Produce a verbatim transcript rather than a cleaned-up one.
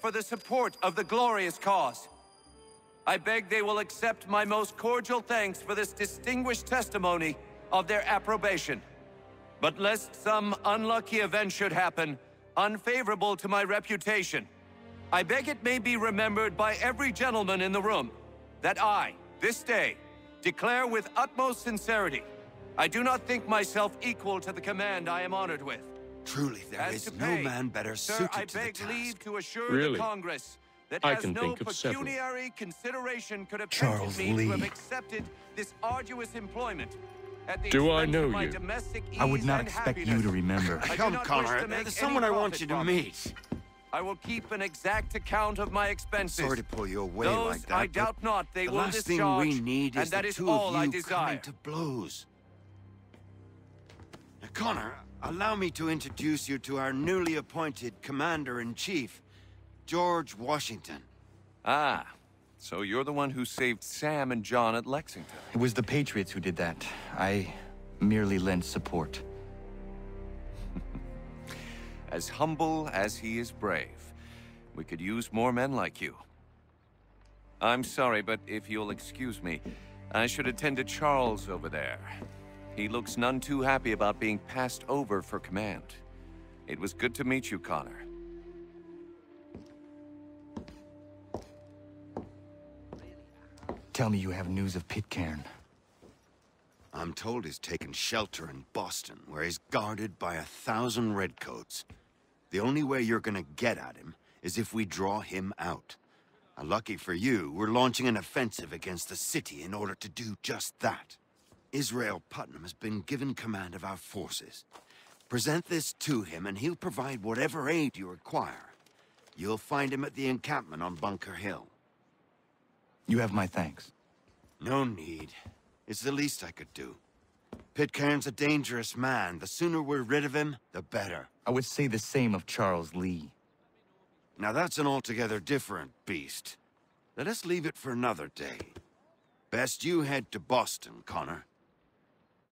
for the support of the glorious cause. I beg they will accept my most cordial thanks for this distinguished testimony of their approbation. But lest some unlucky event should happen, unfavorable to my reputation, I beg it may be remembered by every gentleman in the room that I, this day, declare with utmost sincerity, I do not think myself equal to the command I am honored with. Truly, there As is to no pay, man better sir, suited I to the beg task. leave to assure Really? the Congress that I as can no think of several. pecuniary consideration could have Charles tempted me Lee. to have accepted this arduous employment at the Do I expense know of my you? domestic ease I would not and expect you happiness. to remember. I do Come, not wish Connor, to make there's any someone I want profit you to from it. meet. I will keep an exact account of my expenses. Sorry to pull you away Those, like that, I but doubt not they the will last discharge, thing we need and is that the is two all of I you desire. coming to blows. Now, Connor, allow me to introduce you to our newly appointed Commander-in-Chief, George Washington. Ah, so you're the one who saved Sam and John at Lexington. It was the Patriots who did that. I merely lent support. As humble as he is brave. We could use more men like you. I'm sorry, but if you'll excuse me, I should attend to Charles over there. He looks none too happy about being passed over for command. It was good to meet you, Connor. Tell me you have news of Pitcairn. I'm told he's taken shelter in Boston, where he's guarded by a thousand redcoats. The only way you're gonna get at him is if we draw him out. Now, lucky for you, we're launching an offensive against the city in order to do just that. Israel Putnam has been given command of our forces. Present this to him and he'll provide whatever aid you require. You'll find him at the encampment on Bunker Hill. You have my thanks. No need. It's the least I could do. Pitcairn's a dangerous man. The sooner we're rid of him, the better. I would say the same of Charles Lee. Now that's an altogether different beast. Let us leave it for another day. Best you head to Boston, Connor.